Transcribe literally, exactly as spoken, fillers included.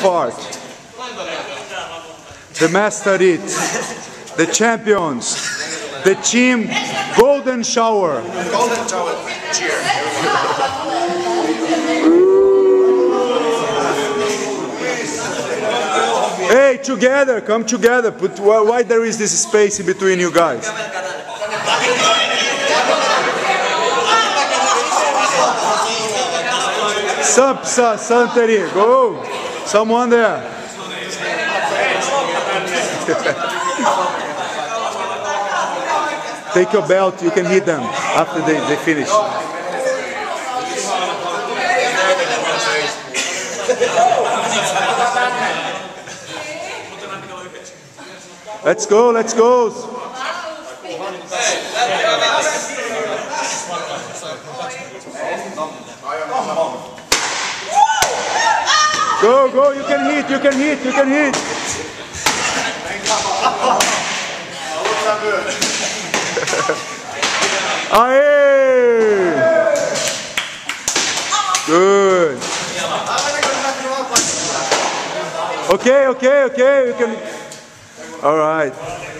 part. The master it. The champions. The team golden shower. Golden shower. Cheer. Hey, together, come together. Put why, why there is this space in between you guys? Sapsa Santeri, go! Someone there. Take your belt, you can hit them after they, they finish. Let's go, let's go. Go, go, you can hit, you can hit, you can hit. Aye! Good. Okay, okay, okay, you can. All right.